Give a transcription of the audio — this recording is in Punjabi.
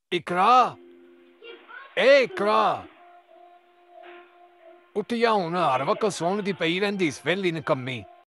इकरा ए इकरा ਉੱਠ ਜਾ ਹੁਣ ਹਰ ਵਕਤ ਸੌਣ ਦੀ ਪਈ ਰਹਿੰਦੀ ਇਸ ਵੇਲੀ ਨਿਕੰਮੀ